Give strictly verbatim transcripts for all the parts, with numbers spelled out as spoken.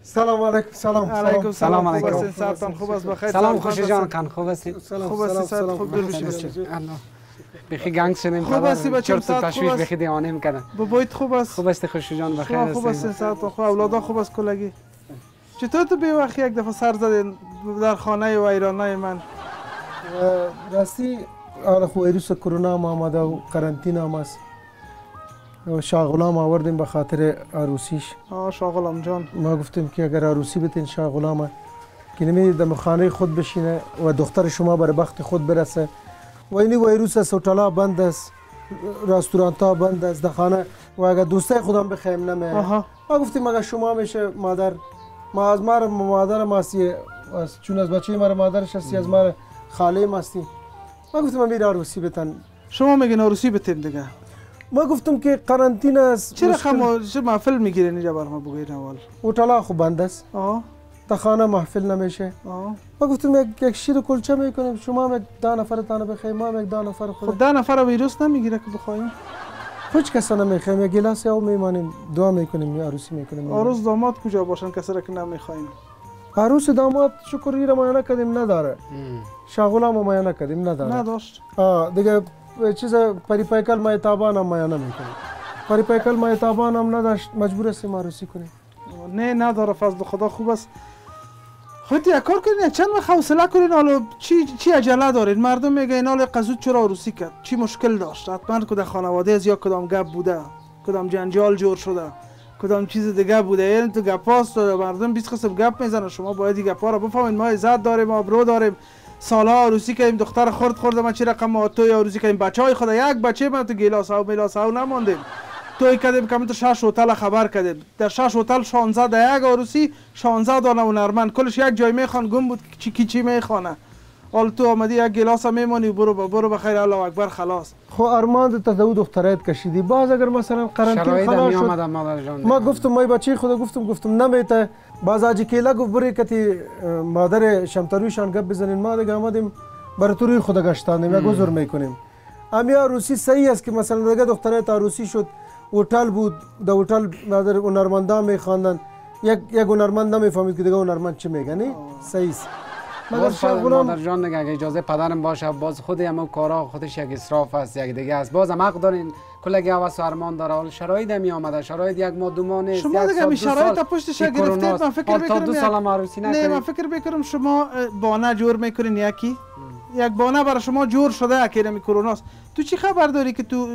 سلام علیکم. سلام علیکم. سلام علیکم. سلام خوب است بخیر. سلام خوش جان کن خوب هستی؟ خوب هستی سعد خوب دور بشی بچه. الله بخی گنگ شدیم. خوب هستی بچه سعد تشویش بخی دیوانه میکردن. بابایت خوب است؟ خوب است خوش جان بخیر هستی؟ خوب است سعد خوب اولادا خوب است کلگی. چطور تو به وقت یک دفعه سر زدین در خانه و ایرانای من؟ راستی حالا خو ویروس کرونا ما آمده و قرنطینه هم است. شاه غلام آوردیم به خاطر عروسیش. آه شاه غلام جان. ما گفتیم که اگر عروسی بتین شاه غلام که نمی در خانه خود بشینه و دختر شما بر بخت خود برسه. و این ویروس است، هتل‌ها بند است، رستوران‌ها بند است، در خانه و اگر دوستای خودم بخوایم نمیه. ما گفتیم اگر شما میشه مادر ما از ما مادر ماست، چون از بچه ما مادرش هستی، از ما خاله ماستی. ما گفتم امیر عروسی بتن. شما میگین عروسی بتین دیگه. ما گفتم که قرنطینه است. چرا خما چه محفل میگیرین اینجا بر ما بگین اول؟ هتل‌ها خوب بند است. آه. تا خانه محفل نمیشه. آه. ما گفتم یک یک شیر کلچه میکنیم، شما هم ده نفر تانه بخوایم، ما هم یک ده نفر خود. خود ده نفر ویروس نمیگیره که بخوایم؟ هیچ کس نمیخوایم، یک گلاس او میمانیم، دعا میکنیم یا عروسی میکنیم. عروس داماد کجا باشن کسی را که نمیخوایم؟ عروس داماد شکری را ما نکردیم نداره. شاه غلام ما نکردیم نداره. نداشت. آه دیگه چیز پری پیکل ما تابان هم ما نمیکنیم. پری پیکل ما تابان هم نداشت، مجبور هستیم عروسی کنیم. نه نداره فضل خدا خوب است. خودت یک کار کنین چند وقت حوصله کنین حالا چی چی عجله دارین؟ مردم میگن حالا قزود چرا عروسی کرد؟ چی مشکل داشت؟ حتما کدام خانواده از یا کدام گپ بوده، کدام جنجال جور شده، کدام چیز دیگه بوده. یعنی تو گپاست مردم بیست قسم گپ میزنن، شما باید این گپا رو بفهمین. ما عزت داریم، آبرو داریم. سالها عروسی کردیم، دختر خرد خورده ما چی رقم توی عروسی کردیم، بچهای خدا یک بچه من تو گیلاس او میلاس او نماندیم. توی کردیم که من تو شش هتل خبر کردیم، در شش هتل شانزده در یک عروسی، شانزده دانه هنرمند، کلش یک جای میخوان گم بود چی کی چی میخوانه. حالا تو آمدی یک گلاس میمونی برو برو بخیر الله اکبر خلاص. خو ارمان تا دو دخترایت کشیدی، باز اگر مثلا قرنطینه خلاص شد ما گفتم مای بچه خدا گفتم گفتم نمیته، باز اجی کیلا گفت بری کتی مادر شمترویشان گپ بزنین، ما دیگه آمدیم بر تو روی خدا گشتانیم یا گذر میکنیم. امی عروسی صحیح است که مثلا دیگه دخترایت عروسی شد، هتل بود، در هتل مادر هنرمندا میخواندن، یک یک هنرمند نمیفهمید که دیگه هنرمند چی میگه. نه صحیح است. مگر شاه غلام مادر جان دیگه اگه اجازه پدرم باشه باز خود هم کارا خودش یک اسراف است، یک دیگه است. باز هم حق دارین کلگی هوس و ارمان داره. حال شرایط می آمده، شرایط یک ماه دو ماه نیست. شما دیگه می شرایط پشتش گرفتید. من فکر میکنم تا دو سال عروسی نکنید. نه من فکر میکنم شما بانه جور میکنین، یکی یک بانه برای شما جور شده که نمی کروناست. تو چی خبر داری که تو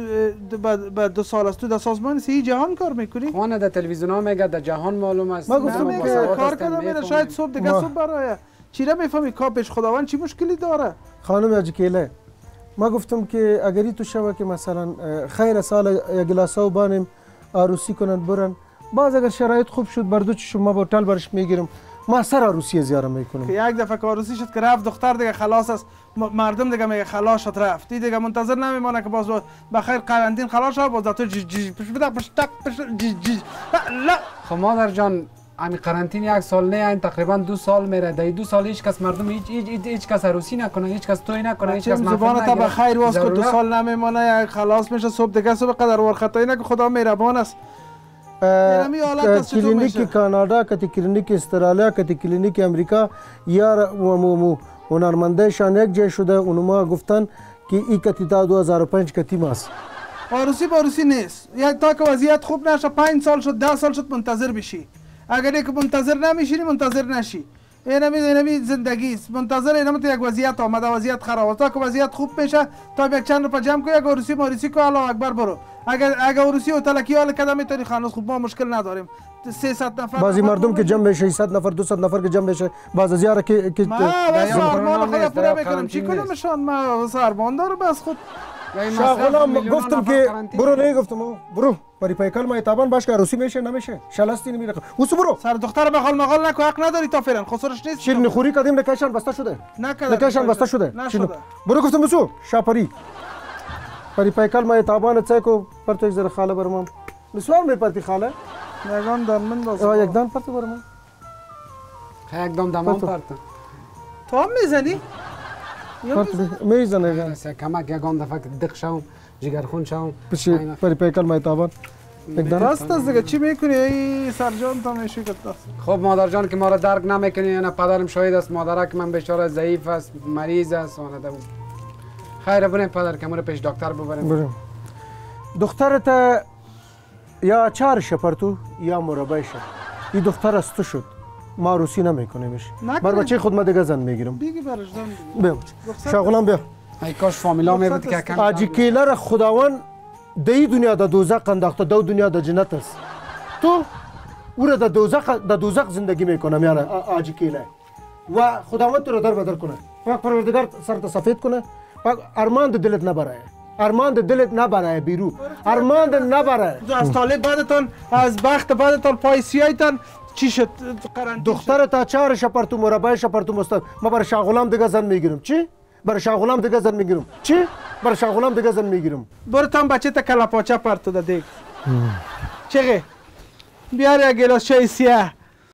بعد دو سال است تو در سازمان صحی جهان کار میکنی؟ خانه در تلویزیون ها میگه در جهان معلوم است. ما گفتم که کار کردم میره شاید صبح دیگه صبح برای چیره میفهمی که پیش خداوند چی مشکلی داره؟ خانم اجکیله ما گفتم که اگری تو شبه که مثلا خیر سال یک گلاسا و بانیم عروسی کنن برن، باز اگر شرایط خوب شد بردو چی شما با هتل برش میگیرم ما سر عروسی زیاره میکنم. که یک دفعه که عروسی شد که رفت دختر دیگه خلاص است، مردم دیگه میگه خلاص شد رفت، دیگه منتظر نمیمونه که باز بخیر قرنطینه خلاص شد باز تو جی جی پش بده پش تک پش جی جی. لا خب مادر جان امی قرنطینه یک سال نه این تقریبا دو سال میره. در دو سال هیچ کس مردم هیچ هیچ هیچ کس عروسی نکنه، هیچ کس توی نکنه، هیچ کس زبان تا بخیر واس که دو سال نمیمونه خلاص میشه صبح دیگه صبح قدر ور خطایی نه که خدا مهربان است. کلینیک کانادا کتی کلینیک استرالیا کتی کلینیک امریکا یا هنرمندایشان یک جای شده اونما گفتن که این کتی تا دو هزار و پنج کتی ماست. عروسی با عروسی نیست، یک تا که وضعیت خوب نشه پنج سال شد ده سال شد منتظر بشی. اگر یک منتظر نمیشی منتظر نشی. اینمی اینمی زندگی است. منتظر اینم تو یک وضعیت آمده وضعیت خراب تا که وضعیت خوب میشه تا یک چند روپا جمع کنی یک عروسی ماریسی کو الله اکبر برو. اگر اگر عروسی و تلکی حال کدام میتونی خانوس خوب ما مشکل نداریم. سیصد نفر بعضی مردم که جمع بشه سیصد نفر دویست نفر که جمع بشه باز از یاره که که ما ارمان خدا پورا میکنم چی کنم شان ما ارمان داره بس خود. شاه غلام گفتم که برو نه گفتم برو پری پیکل ما تابان باش که عروسی میشه نمیشه شلستی نمیره وسو برو سر دختر بخال مغال نکو حق نداری تا فعلا خسرش نیست. شیرینی خوری کردیم نکشان بسته شده نکشان بسته شده برو گفتم وسو شاپری پری پیکل ما تابان چه کو پر تو یک ذره خاله برام نسوار می پرتی خاله یگان دان من باز یک دان پرت برام یک دان دمان پرت تو هم میزنی میزنه کمک یگان دفعه دق شوم جگر خون شوم پری پیکل ما تابان دست است دیگه. چی میکنی ای سرجان تا میشه که دست. خب مادر جان که ما را درک نمیکنی، نه پدرم شاهد است، مادرک من بیچاره ضعیف است، مریض است. خیر بریم پدر که ما رو پیش دکتر ببریم. بریم. دخترت یا چهار شپر تو یا مربع شد. این دختر از تو شد. ما روسی نمیکنیمش. بر بچه خود ما دیگه زن میگیرم. دیگه برش زن. بیا. شاغلام بیا. ای کاش فامیلا میبود که کم. آجی کیلا را خداوند دی دنیا د دوزخ انداخته، دو دنیا د جنت است. تو او را د دوزخ د دوزخ زندگی میکنم یاره آجی کیلا. و خداوند تو را در بدر کنه. پاک پروردگار سرت سفید کنه. پاک ارمان د دلت نبره. ارمان د دلت نبره بیرو. ارمان د نبره. از طالب بعدتان از بخت بعدتان پای سیایتان چی شد قرنطینه؟ دختر تا چهار شپر تو مربع شپر تو مست. ما بر شاه غلام دیگه زن میگیرم. چی؟ بر شاه غلام دیگه زن میگیرم. چی؟ بر شاه غلام دیگه زن میگیرم. برو تام بچه تا کلا پاچه پرتو ده دیگ. چه بیار یک گلاس چای سیاه.